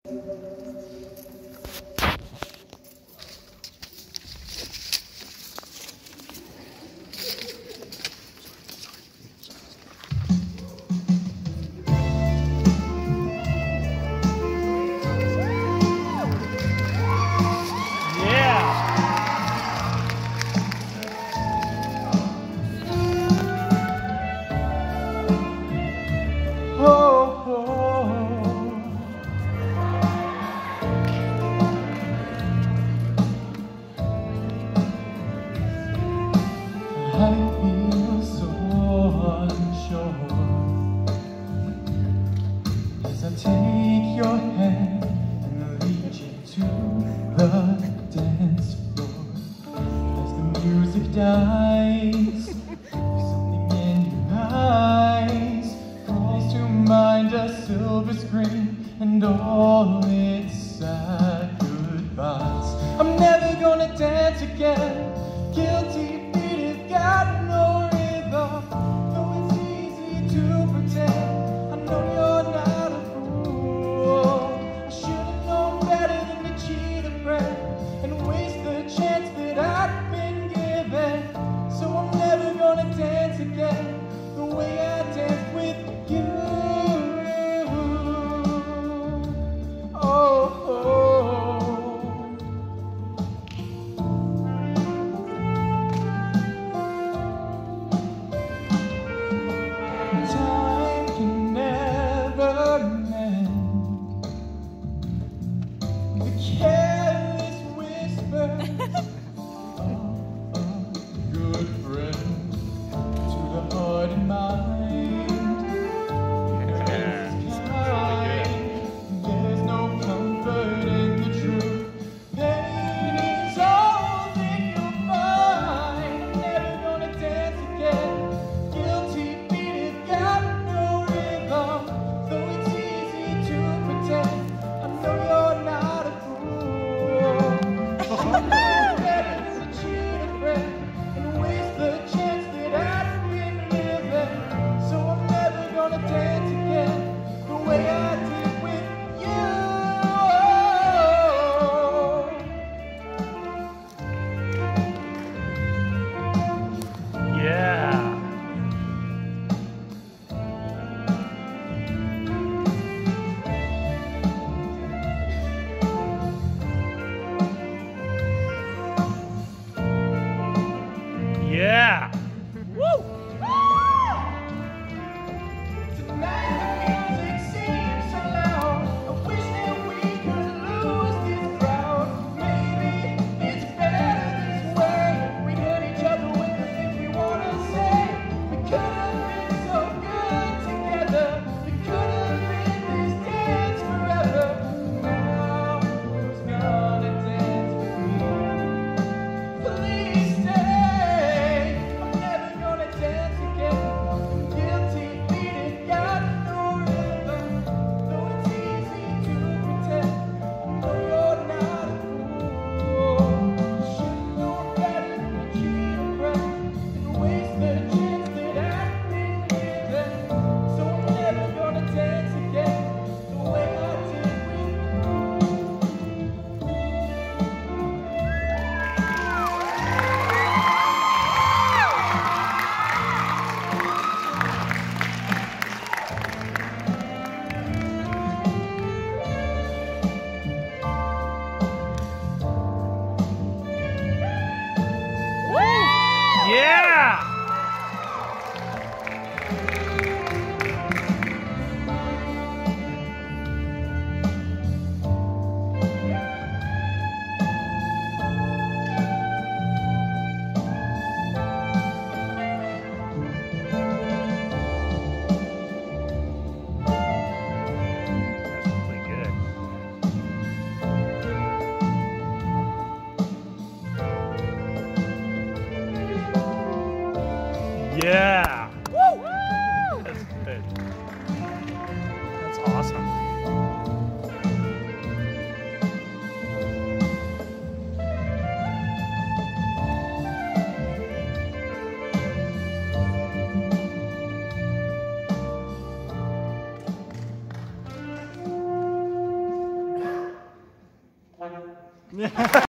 I feel so unsure as I take your hand and lead you to the dance floor. As the music dies, something in your eyes calls to mind a silver screen and all its sad goodbyes. I'm never gonna dance again, guilty. Got no rhythm, though it's easy to pretend. I know you're not a fool. I should've known better than to cheat a friend and waste the chance that I've been given. So I'm never gonna dance again the way I danced with you. Time can never mend the careless whispers of a good friend to the heart and mind. There's no comfort in the truth. Pain is all that you'll find. Never gonna dance again, guilty. Though it's easy to pretend, I know you're not a fool. Bye.